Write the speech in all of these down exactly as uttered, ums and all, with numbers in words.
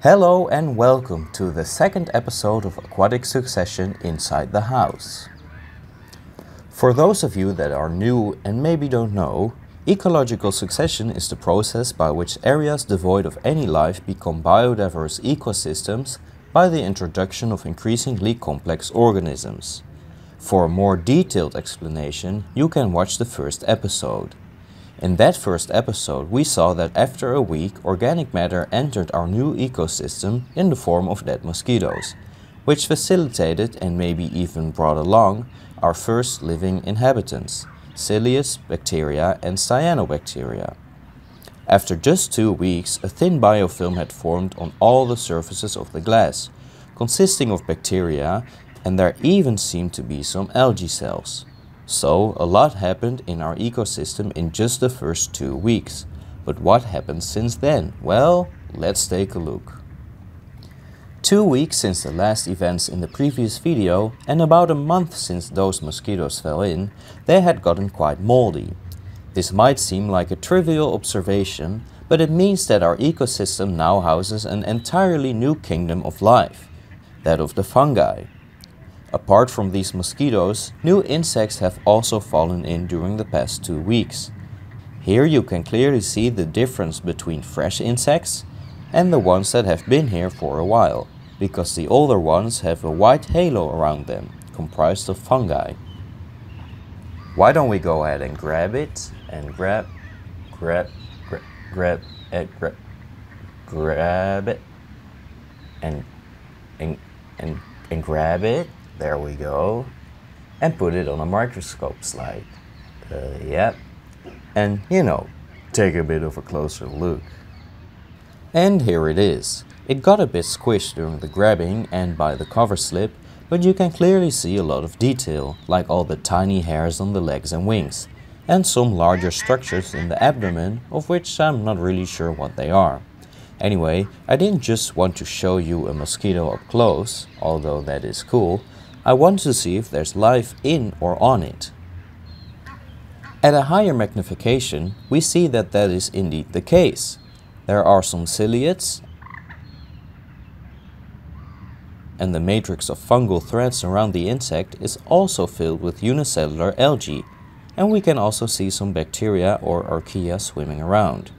Hello and welcome to the second episode of Aquatic Succession Inside the House. For those of you that are new and maybe don't know, ecological succession is the process by which areas devoid of any life become biodiverse ecosystems by the introduction of increasingly complex organisms. For a more detailed explanation, you can watch the first episode. In that first episode, we saw that after a week, organic matter entered our new ecosystem in the form of dead mosquitoes, which facilitated and maybe even brought along our first living inhabitants, ciliates, bacteria and cyanobacteria. After just two weeks, a thin biofilm had formed on all the surfaces of the glass, consisting of bacteria, and there even seemed to be some algae cells. So, a lot happened in our ecosystem in just the first two weeks. But what happened since then? Well, let's take a look. Two weeks since the last events in the previous video, and about a month since those mosquitoes fell in, they had gotten quite moldy. This might seem like a trivial observation, but it means that our ecosystem now houses an entirely new kingdom of life, that of the fungi. Apart from these mosquitoes, new insects have also fallen in during the past two weeks. Here you can clearly see the difference between fresh insects and the ones that have been here for a while, because the older ones have a white halo around them, comprised of fungi. Why don't we go ahead and grab it, and grab, grab, grab, grab, and grab, grab it, and, and, and, and grab it. There we go. And put it on a microscope slide. Uh, yep. And, you know, take a bit of a closer look. And here it is. It got a bit squished during the grabbing and by the cover slip, but you can clearly see a lot of detail, like all the tiny hairs on the legs and wings, and some larger structures in the abdomen, of which I'm not really sure what they are. Anyway, I didn't just want to show you a mosquito up close, although that is cool. I want to see if there's life in or on it. At a higher magnification, we see that that is indeed the case. There are some ciliates, and the matrix of fungal threads around the insect is also filled with unicellular algae, and we can also see some bacteria or archaea swimming around.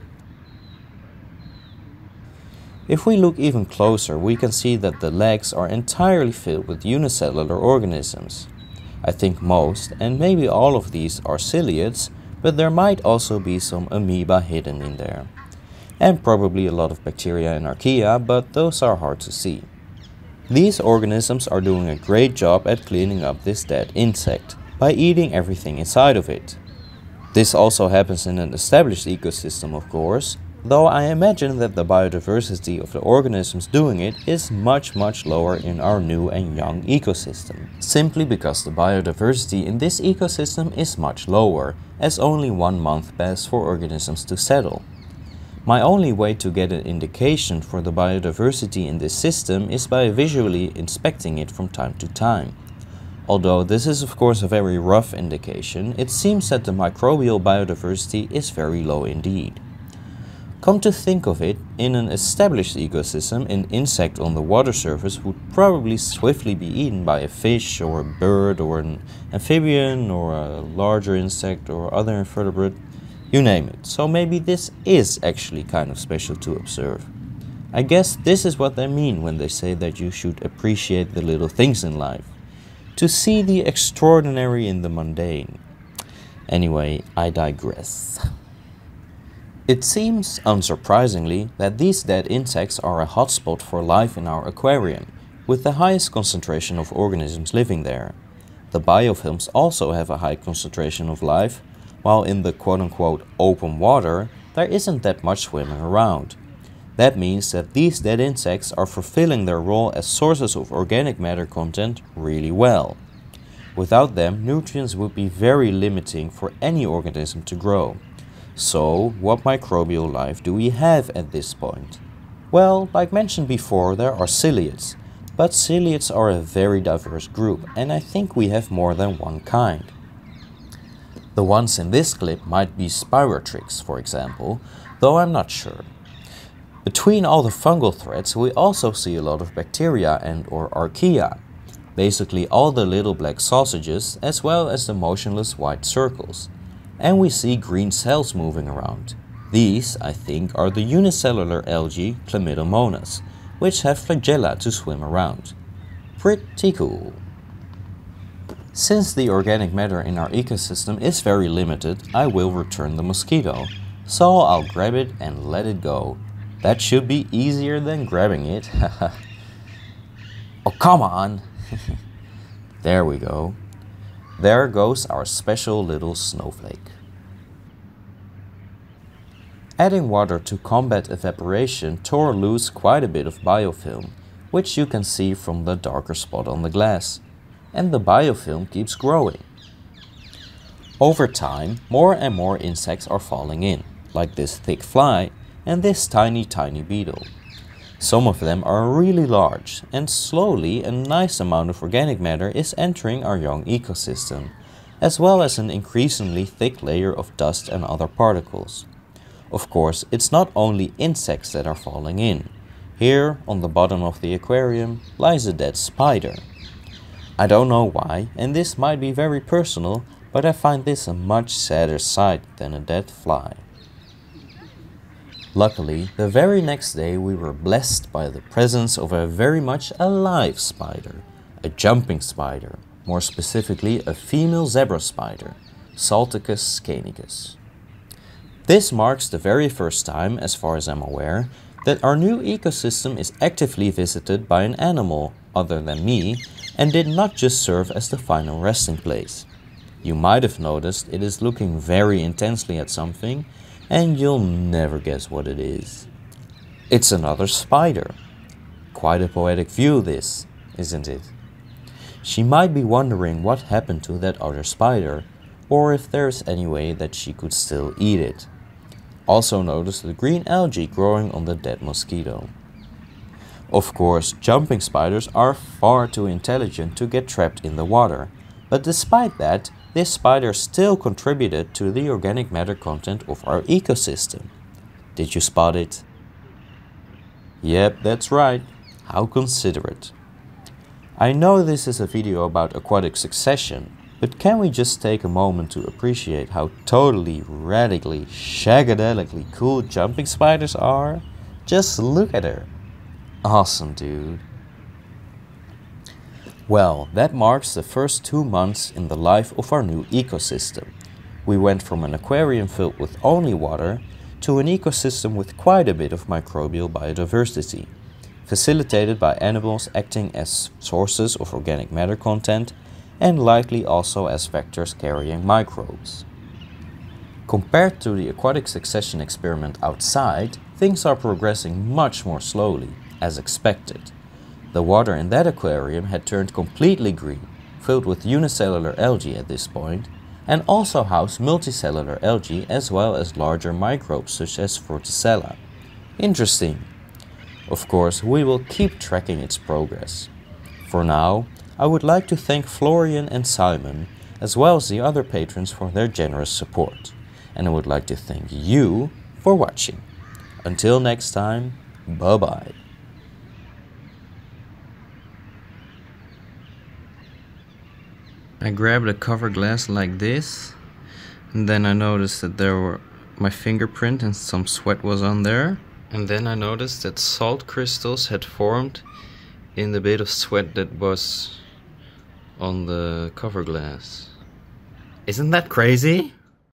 If we look even closer, we can see that the legs are entirely filled with unicellular organisms. I think most, and maybe all of these, are ciliates, but there might also be some amoeba hidden in there. And probably a lot of bacteria and archaea, but those are hard to see. These organisms are doing a great job at cleaning up this dead insect, by eating everything inside of it. This also happens in an established ecosystem, of course, though I imagine that the biodiversity of the organisms doing it is much much lower in our new and young ecosystem. Simply because the biodiversity in this ecosystem is much lower, as only one month passed for organisms to settle. My only way to get an indication for the biodiversity in this system is by visually inspecting it from time to time. Although this is of course a very rough indication, it seems that the microbial biodiversity is very low indeed. Come to think of it, in an established ecosystem, an insect on the water surface would probably swiftly be eaten by a fish or a bird or an amphibian or a larger insect or other invertebrate, you name it. So maybe this is actually kind of special to observe. I guess this is what they mean when they say that you should appreciate the little things in life. To see the extraordinary in the mundane. Anyway, I digress. It seems, unsurprisingly, that these dead insects are a hotspot for life in our aquarium, with the highest concentration of organisms living there. The biofilms also have a high concentration of life, while in the quote-unquote open water, there isn't that much swimming around. That means that these dead insects are fulfilling their role as sources of organic matter content really well. Without them, nutrients would be very limiting for any organism to grow. So, what microbial life do we have at this point? Well, like mentioned before, there are ciliates, but ciliates are a very diverse group, and I think we have more than one kind. The ones in this clip might be Spirotrix, for example, though I'm not sure. Between all the fungal threads we also see a lot of bacteria and or archaea, basically all the little black sausages as well as the motionless white circles. And we see green cells moving around. These, I think, are the unicellular algae Chlamydomonas, which have flagella to swim around. Pretty cool. Since the organic matter in our ecosystem is very limited, I will return the mosquito. So I'll grab it and let it go. That should be easier than grabbing it. Oh, come on! There we go. There goes our special little snowflake. Adding water to combat evaporation tore loose quite a bit of biofilm, which you can see from the darker spot on the glass. And the biofilm keeps growing. Over time, more and more insects are falling in, like this thick fly and this tiny tiny beetle. Some of them are really large, and slowly a nice amount of organic matter is entering our young ecosystem, as well as an increasingly thick layer of dust and other particles. Of course, it's not only insects that are falling in. Here, on the bottom of the aquarium, lies a dead spider. I don't know why, and this might be very personal, but I find this a much sadder sight than a dead fly. Luckily, the very next day we were blessed by the presence of a very much alive spider, a jumping spider, more specifically a female zebra spider, Salticus canicus. This marks the very first time, as far as I'm aware, that our new ecosystem is actively visited by an animal other than me and did not just serve as the final resting place. You might have noticed it is looking very intensely at something, and you'll never guess what it is. It's another spider. Quite a poetic view this, isn't it? She might be wondering what happened to that other spider, or if there's any way that she could still eat it. Also notice the green algae growing on the dead mosquito. Of course, jumping spiders are far too intelligent to get trapped in the water, but despite that, this spider still contributed to the organic matter content of our ecosystem. Did you spot it? Yep, that's right. How considerate. I know this is a video about aquatic succession, but can we just take a moment to appreciate how totally, radically, shagadelically cool jumping spiders are? Just look at her. Awesome, dude. Well, that marks the first two months in the life of our new ecosystem. We went from an aquarium filled with only water to an ecosystem with quite a bit of microbial biodiversity, facilitated by animals acting as sources of organic matter content and likely also as vectors carrying microbes. Compared to the aquatic succession experiment outside, things are progressing much more slowly, as expected. The water in that aquarium had turned completely green, filled with unicellular algae at this point, and also housed multicellular algae as well as larger microbes such as Fruticella. Interesting. Of course, we will keep tracking its progress. For now, I would like to thank Florian and Simon, as well as the other patrons for their generous support. And I would like to thank you for watching. Until next time, bye bye. I grabbed a cover glass like this, and then I noticed that there were my fingerprint and some sweat was on there. And then I noticed that salt crystals had formed in the bit of sweat that was on the cover glass. Isn't that crazy?